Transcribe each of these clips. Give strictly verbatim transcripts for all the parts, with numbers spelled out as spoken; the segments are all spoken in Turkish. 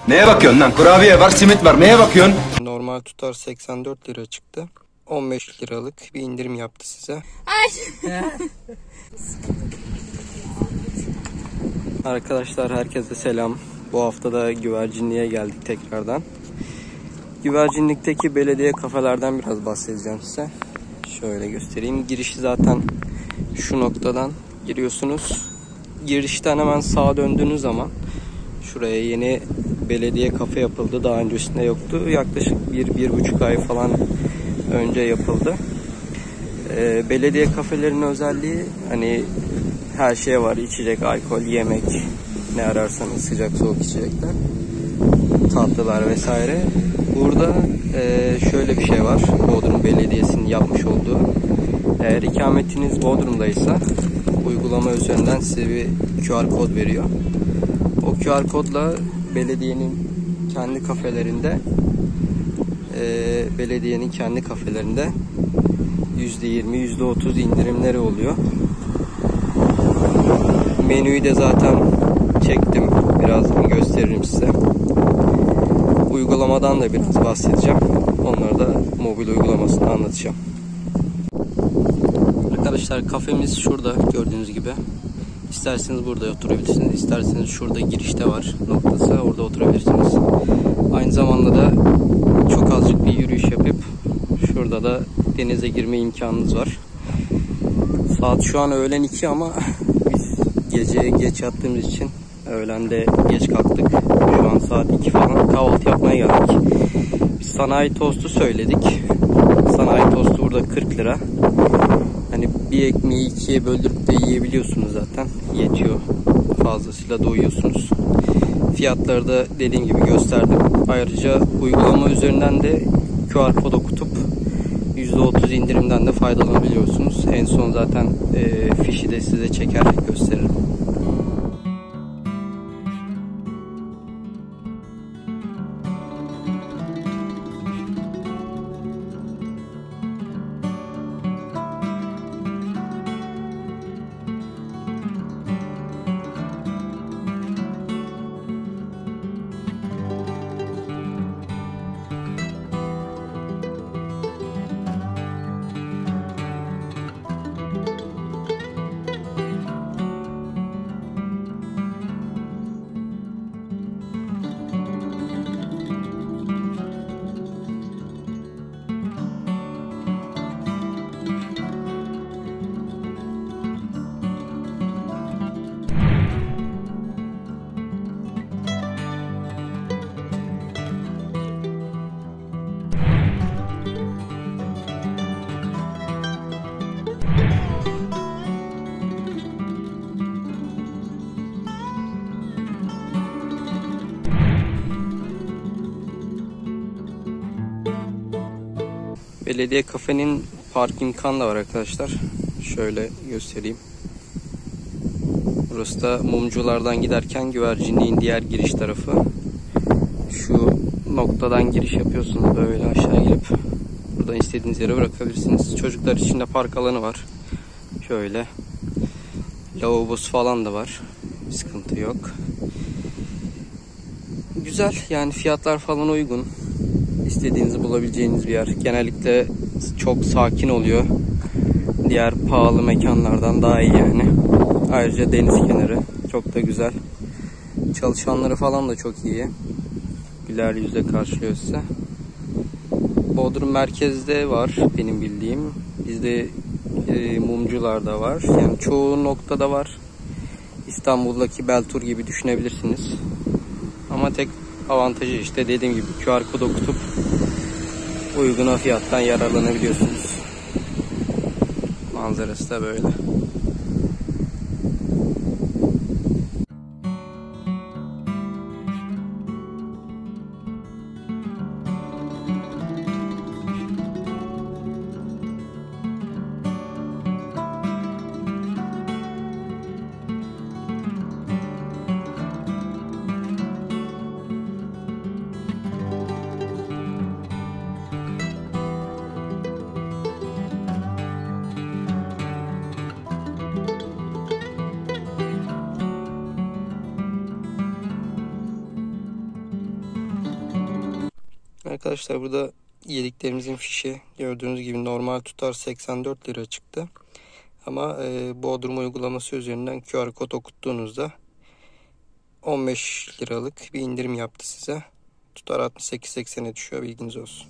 Neye bakıyorsun lan? Kurabiye var, simit var. Neye bakıyorsun? Normal tutar seksen dört lira çıktı. on beş liralık bir indirim yaptı size. Ay. Arkadaşlar herkese selam. Bu hafta da güvercinliğe geldik tekrardan. Güvercinlikteki belediye kafelerden biraz bahsedeceğim size. Şöyle göstereyim. Girişi zaten şu noktadan giriyorsunuz. Girişten hemen sağa döndüğünüz zaman şuraya yeni belediye kafe yapıldı. Daha öncesinde yoktu. Yaklaşık bir, bir buçuk ay falan önce yapıldı. Ee, belediye kafelerinin özelliği hani her şey var. İçecek, alkol, yemek, ne ararsanız sıcak soğuk içecekler, tatlılar vesaire. Burada e, şöyle bir şey var. Bodrum Belediyesi'nin yapmış olduğu. Eğer ikametiniz Bodrum'daysa uygulama üzerinden size bir Q R kod veriyor. O Q R kodla belediyenin kendi kafelerinde e, belediyenin kendi kafelerinde yüzde yirmi yüzde otuz indirimleri oluyor. Menüyü de zaten çektim. Birazdan gösteririm size. Uygulamadan da biraz bahsedeceğim. Onları da mobil uygulamasını anlatacağım. Arkadaşlar kafemiz şurada gördüğünüz gibi. İsterseniz burada oturabilirsiniz. İsterseniz şurada girişte var noktası. Orada oturabilirsiniz. Aynı zamanda da çok azıcık bir yürüyüş yapıp şurada da denize girme imkanınız var. Saat şu an öğlen iki ama biz gece geç yattığımız için öğlende geç kalktık. Şu an saat iki falan, kahvaltı yapmaya geldik. Biz sanayi tostu söyledik. Sanayi tostu burada kırk lira. Hani bir ekmeği ikiye böldürüp de yiyebiliyorsunuz zaten. Yetiyor. Fazlasıyla doyuyorsunuz. Fiyatları da dediğim gibi gösterdim. Ayrıca uygulama üzerinden de Q R kod okutup yüzde otuz indirimden de faydalanabiliyorsunuz. En son zaten e, fişi de size çeker gösteririm. Belediye kafenin park imkanı da var arkadaşlar. Şöyle göstereyim. Burası da mumculardan giderken güvercinliğin diğer giriş tarafı. Şu noktadan giriş yapıyorsunuz, böyle aşağı gelip buradan istediğiniz yere bırakabilirsiniz. Çocuklar için de park alanı var. Şöyle lavabosu falan da var. Sıkıntı yok. Güzel yani, fiyatlar falan uygun. İstediğinizi bulabileceğiniz bir yer. Genellikle çok sakin oluyor. Diğer pahalı mekanlardan daha iyi yani. Ayrıca deniz kenarı çok da güzel. Çalışanları falan da çok iyi. Güler yüzle karşılıyor size. Bodrum merkezde var benim bildiğim. Bizde e, mumcularda var. Yani çoğu noktada var. İstanbul'daki Beltur gibi düşünebilirsiniz. Ama tek avantajı işte dediğim gibi Q R kod okutup uygun fiyattan yararlanabiliyorsunuz. Manzarası da böyle. Arkadaşlar burada yediklerimizin fişi gördüğünüz gibi normal tutar seksen dört lira çıktı. Ama e, Bodrum uygulaması üzerinden Q R kod okuttuğunuzda on beş liralık bir indirim yaptı size. Tutar altmış sekiz seksene düşüyor, bilginiz olsun.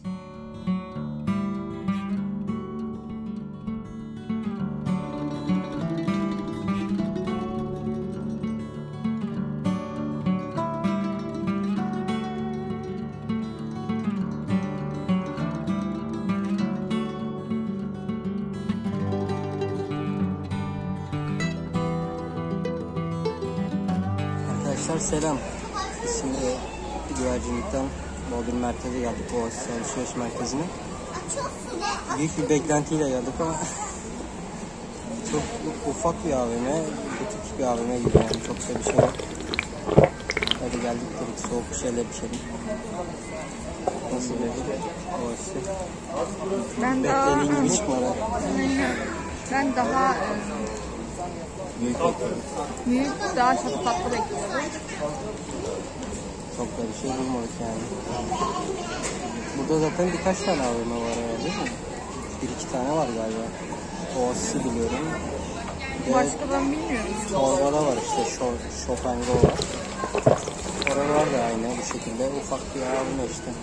Arkadaşlar selam. Biz şimdi güvercinlikten Bodrum merkeze geldik. Oasis alışveriş merkezine. Büyük bir beklentiyle geldik ama çok ufak bir A V M, butik bir A V M gibi yani, çok da bir şey yok. Hadi geldik dedik, soğuk bir şeyler içelim. Nasıl bir Oasis? Ben daha Beklediğin gibi çıkmadı. ben daha Büyük bekliyorum. büyük, daha çok tatlı bekliyordum. Çok da bir şey bulmadık yani. Burada zaten birkaç tane A V M var herhalde, değil mi? Bir iki tane var galiba. Oasis'i biliyorum. Başka ben bilmiyorum. Torva'da var işte, Shop and Go var. Oralar da aynı bu şekilde. Ufak bir A V M işte.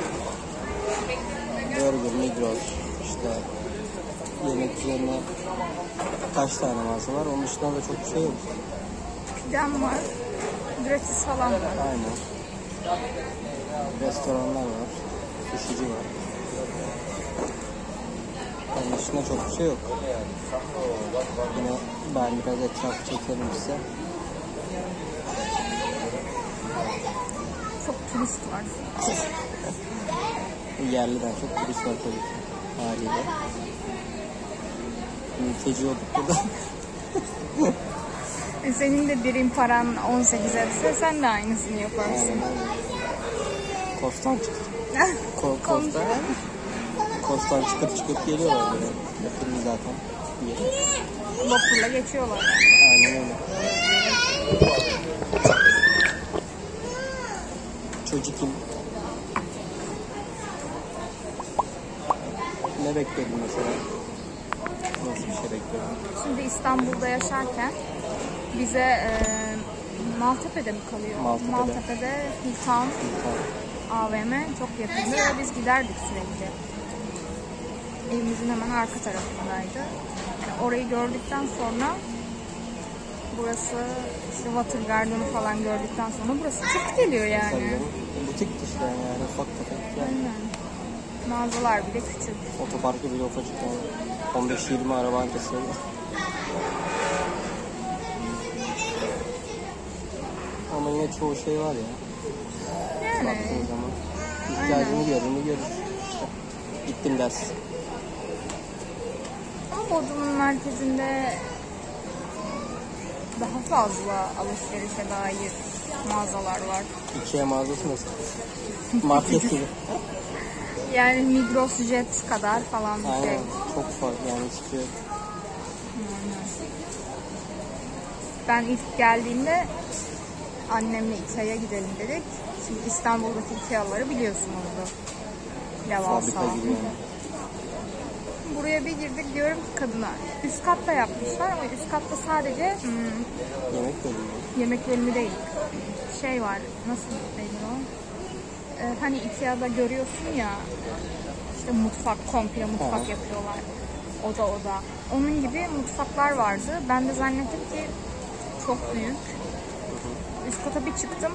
Burger, Migros, işte yemek üzerine kaç tane mağaza var. Onun dışında da çok bir şey yok. Pidem var. Gratis falan var. Aynen. Restoranlar var. Pişici var. Onun dışında çok bir şey yok. Yine ben biraz etrafı çekerim size. Çok turist var. Yerliden çok turist var tabii ki. Haliyle. Mülteci olduk burada. Senin de birim paran on sekiz etse sen de aynısını yaparsın. Kostan çıkıp Ko Kostan Kostan çıkıp çıkıp geliyorlar böyle. Yakın zaten. Vapurla geçiyorlar. Aynen öyle. Çocukim. Ne bekliyordun mesela? Nasıl bir şey bekliyordun? Şimdi İstanbul'da yaşarken bize e, Maltepe'de mi kalıyor? Maltepe'de. Maltepe'de Hilltown A V M çok yakındı ve biz giderdik sürekli. Evimizin hemen arka tarafındaydı. Yani orayı gördükten sonra burası işte Water Garden'ı falan gördükten sonra burası çok geliyor yani. Tabii, butik işte yani, ufak tefek yani. Aynen. Mağazalar bile küçük. Otoparkı bile ufacık yani. on beş yirmi araba ancası. Ama yine çoğu şey var ya. Yani. Baktığın zaman. İhtiyacını görür görür. Gittim ders. Ama Bodrum'un merkezinde daha fazla alışverişe dair mağazalar var. Ikea mağazası nasıl? Market gibi. Yani Migros Jet kadar falan bir Aynen. şey. Çok farklı yani, hiçbir şey yok. Ben ilk geldiğimde annemle Ikea'ya gidelim dedik. Şimdi İstanbul'daki Ikea'ları biliyorsunuzdur. Devasa. Fabrika gibi yani. Buraya bir girdik, diyorum ki kadına üst katta yapmışlar ama üst katta sadece hmm, Yemek bölümü. yemek bölümü değil. Şey var, nasıl denir o? Ee, hani Ikea'da görüyorsun ya, işte mutfak, komple mutfak Ha. yapıyorlar. Oda oda. Onun gibi mutfaklar vardı. Ben de zannettim ki çok büyük. Üst kata bir çıktım.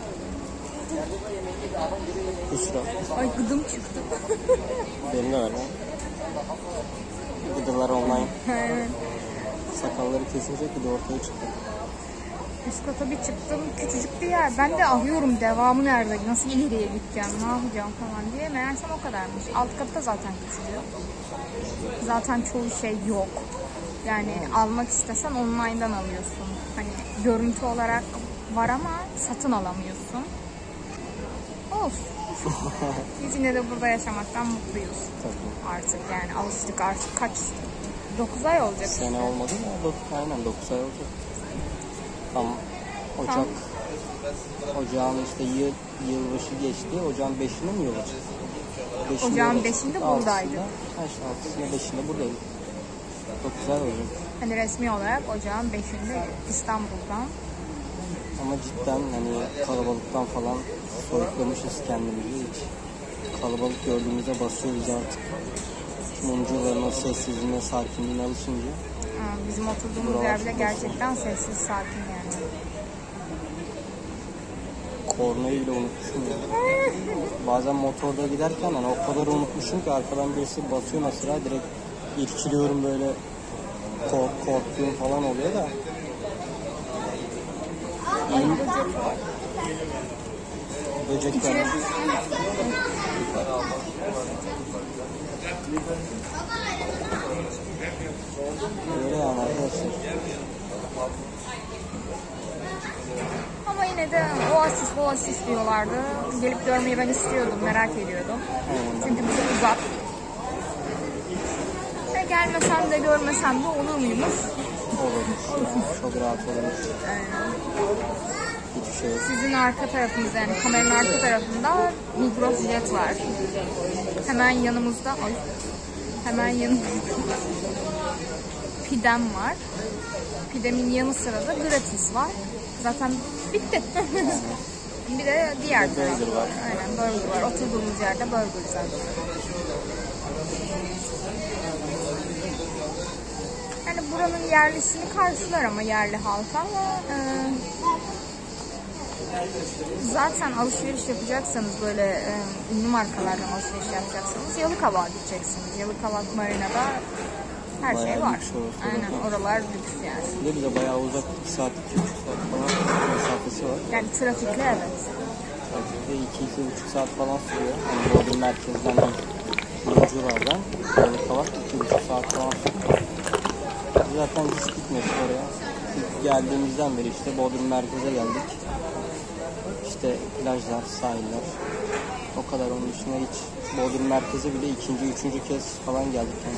Kusura. Ay gıdım çıktı. Benim de öyle. Gıdılar online. Evet. Sakalları kesilecek, bir de ortaya çıktı. Üst kata bir çıktım. Küçücük bir yer. Ben de arıyorum devamı nerede? Nasıl ileriye gideceğim? Ne yapacağım falan diye. Meğersem o kadarmış. Alt katta zaten küçülüyor. Zaten çoğu şey yok. Yani almak istesen online'dan alıyorsun. Hani görüntü olarak var ama satın alamıyorsun. Olsun. Biz yine de burada yaşamaktan mutluyuz. Tabii. Artık yani alıştık artık. Kaç? dokuz ay olacak. Sene olmadı mı? Dok- Aynen dokuz ay olacak. Tam Ocak. Tam. Ocağın işte yıl, yılbaşı geçti. Ocağın beşinde mi yıl açıldı? beşinde Ocağın orası. beşinde Altısında, buradaydık. ha işte altısında beşinde buradaydık. Çok güzel olacak. Hani resmi olarak ocağın beşinde İstanbul'dan. Ama cidden hani kalabalıktan falan soyutlamışız kendimizi. Hiç kalabalık gördüğümüzde basıyoruz artık. Mumcuların o sessizliğine, sakinliğine alışınca. Ha, bizim oturduğumuz yer bile gerçekten sessiz, sakin yani. Kornayı bile unutmuşum ya. Bazen motorda giderken hani o kadar unutmuşum ki arkadan birisi basıyor mesela, direkt irkiliyorum böyle, kork, korktuğum falan oluyor da. Ay, böcek var. Böcekler. İçine... Öyle yani arkadaşlar. Ama yine de oasis oasis diyorlardı. Gelip görmeyi ben istiyordum, merak ediyordum. Çünkü bize uzak. Ve gelmesem de görmesem de olur muymuş? Olurmuş. Çok rahat olurmuş. Aynen. Hiçbir şey yok. Sizin arka tarafınızda, yani kameranın arka tarafında Migros Jet var. Hemen yanımızda, ay, hemen yanımızda Pidem var. Pidem'in yanı sıra da Gratis var. Zaten bitti. Bir de diğer Bir de taraf. burger var. Aynen, burger var. Oturduğumuz yerde burger zaten. Yani buranın yerlisini karşılar ama yerli halka ama e, zaten alışveriş yapacaksanız böyle e, ünlü markalardan alışveriş yapacaksanız Yalıkavak'a gideceksiniz. Yalıkavak Marina'da her Bayağı şey var. lüks orası Aynen, zaten. oralar lüks yani. Bir de bize bayağı uzak, iki saat, iki buçuk saat falan mesafesi var. Yani trafikli, evet. Trafikte iki iki buçuk saat falan sürüyor. Yani Bodrum merkezden değil, Mumculardan Yalıkavak iki buçuk saat falan sürüyor. Zaten hiç gitmedik oraya. İlk geldiğimizden beri işte Bodrum merkeze geldik. İşte plajlar, sahiller. O kadar, onun dışında hiç Bodrum merkeze bile ikinci, üçüncü kez falan geldik yani.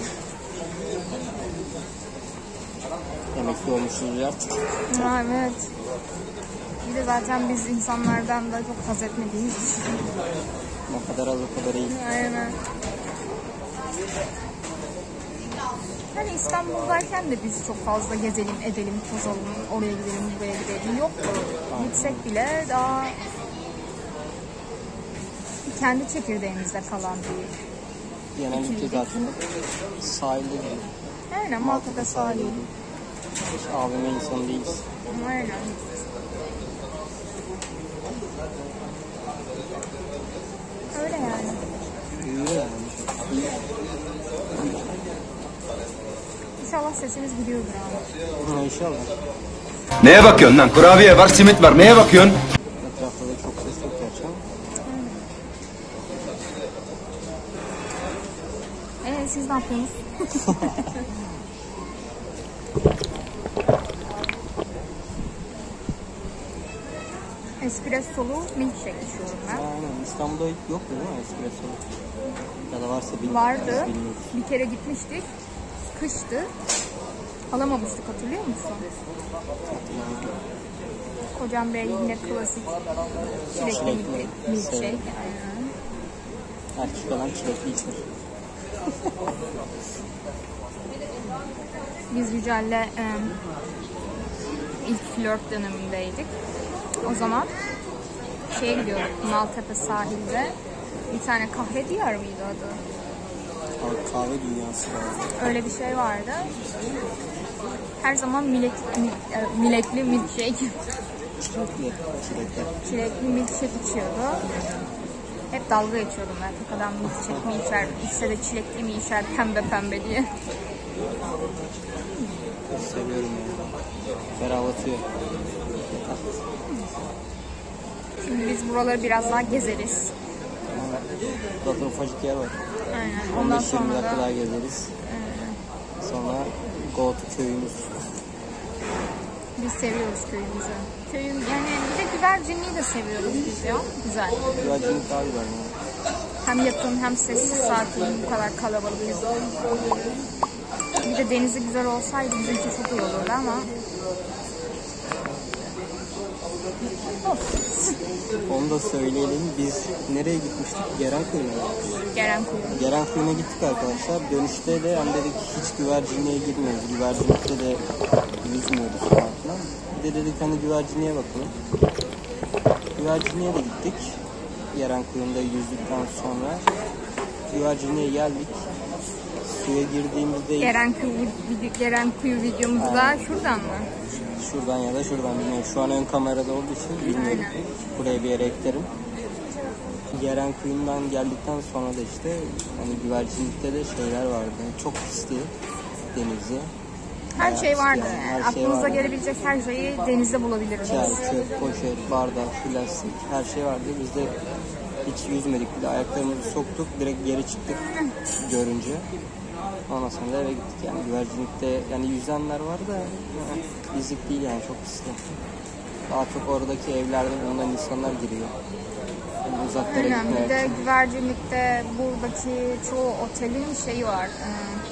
Emekli olmuşuz artık. Ha, evet. Bir de zaten biz insanlardan da çok haz etmediğimiz için. Ne kadar az o kadar iyi. Aynen. Hani İstanbul'dayken de biz çok fazla gezelim, edelim, tozalım, oraya gidelim, buraya gidelim. Yoktu. Gitsek bile daha kendi çekirdeğimizde kalan bir. Genellikle zaten sahilde gidiyor. Aynen, Maltepe sahili. Hiç A V M insanı değiliz. Aynen. Öyle yani. Öyle yani. İnşallah sesimiz gidiyordur abi. Ha, inşallah. Neye bakıyorsun lan? Kurabiye var, simit var. Neye bakıyorsun? Etrafta da çok ses yok gerçi ama. Ee, siz ne yapıyorsunuz? Espressolu milkshake içiyorum ben. Aynen. İstanbul'da yok değil mi espresso? Ya da varsa bilmiyoruz. Vardı. Bilmiyoruz. Bir kere gitmiştik. Kıştı. Alamamıştık, hatırlıyor musun? Kocam Bey yine klasik çilekli Çilekli. milkshake. Severim. Aynen. Erkek olan çilekli içer. Biz Yücel'le e, ilk flört dönemindeydik. O zaman şeye gidiyorduk, Maltepe sahilde. Bir tane kahve diyarı mıydı adı? Abi kahve dünyası var. Öyle bir şey vardı. Her zaman milek, mil, e, milekli milkshake, Çilekli. Çilekli. çilekli milkshake içiyordu. Hep dalga geçiyordum ben. Bu kadar milkshake mi içer, içse de çilekli mi içer, pembe pembe diye. Çok seviyorum yani. Ferahlatıyor. Şimdi biz buraları biraz daha gezeriz. Zaten ufacık yer var. Aynen. Ondan on beş yirmi sonra dakika da daha gezeriz. Sonra go to köyümüz. biz seviyoruz köyümüzü. Köyün yani bir de güvercinliği de seviyoruz biz ya. Güzel. Güvercinlik daha güzel yani. Hem yakın hem sessiz, sakin, bu kadar kalabalık. Bir de denizi güzel olsaydı bizim için çok iyi olurdu ama. Of. Onu da söyleyelim. Biz nereye gitmiştik? Gerenkuyu'na gitmiştik. Gerenkuyu. Gerenkuyu'na gittik arkadaşlar. Dönüşte de hani dedik hiç güvercinliğe girmiyoruz. Güvercinlikte de yüzmüyoruz falan filan. Bir de dedik hani güvercinliğe bakalım. Güvercinliğe de gittik. Gerenkuyu'nda yüzdükten sonra güvercinliğe geldik. Suya girdiğimizde Gerenkuyu, Gerenkuyu videomuzda Aynen. şuradan mı? şuradan ya da şuradan bilmiyorum. Şu an ön kamerada olduğu için bilmiyorum. Aynen. Buraya bir yere eklerim. Gerenkuyu'ndan geldikten sonra da işte hani güvercinlikte de şeyler vardı. Çok pisti denizi. Her Bayağı şey vardı. pisti yani. Yani. Her şey Aklınıza vardı. gelebilecek her şeyi denizde bulabiliriz. Çay, çöp, poşet, bardak, plastik her şey vardı. Biz de hiç yüzmedik bile. Ayaklarımızı soktuk. Direkt geri çıktık görünce. Ondan sonra da eve gittik yani. Güvercinlikte yani yüzenler var da yani, bizlik değil yani, çok pisli. Daha çok oradaki evlerden ondan insanlar giriyor. Yani uzaklara Aynen. Bir gitmeye de güvercinlikte buradaki çoğu otelin şeyi var. Ee,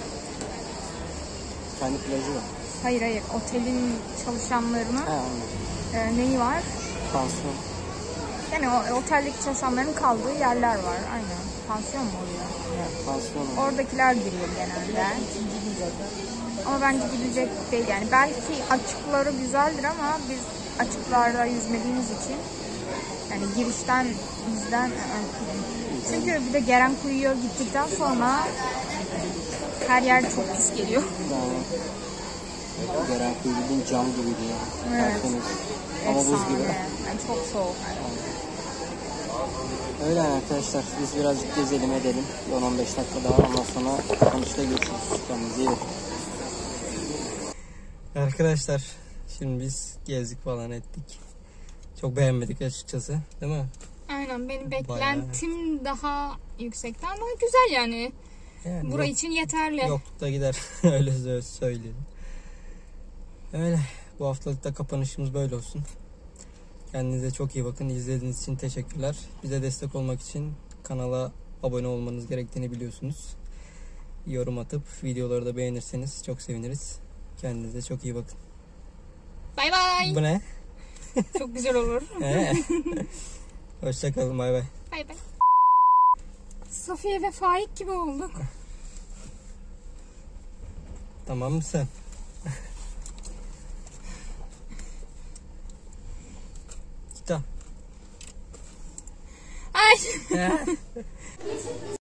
kendi plajı var. hayır hayır. Otelin çalışanlarının He aynen. e, neyi var? Pansiyon. Yani o oteldeki çalışanların kaldığı yerler var. Aynen. Pansiyon mu oluyor? He, pansiyon var. Oradakiler giriyor genelde. Ama bence gidilecek değil yani. Belki açıkları güzeldir ama biz açıklarda yüzmediğimiz için yani girişten bizden çünkü bir de Gerenkuyu'ya gittikten sonra her yer çok pis geliyor. Yani Gerenkuyu bildiğin cam gibiydi yani. Evet. Tertemiz. Ama buz Efsane. gibi. Yani çok soğuk. Öyle yani arkadaşlar, biz birazcık gezelim edelim. on on beş dakika daha, ondan sonra kapanışta görüşürüz. Kendinize iyi bakın. Arkadaşlar şimdi biz gezdik falan ettik. Çok beğenmedik açıkçası, değil mi? Aynen, benim beklentim daha yüksekti ama güzel yani. Yani Burası yok, için yeterli. yoklukta gider. Öyle sö- söyleyelim. Öyle. Bu haftalıkta kapanışımız böyle olsun. Kendinize çok iyi bakın. İzlediğiniz için teşekkürler. Bize destek olmak için kanala abone olmanız gerektiğini biliyorsunuz. Yorum atıp videoları da beğenirseniz çok seviniriz. Kendinize çok iyi bakın. Bay bay. Bu ne? Çok güzel olur. Hoşçakalın. Bay bay. Bay bay. Safiye ve Faik gibi olduk. Tamam mısın? Git. Ay.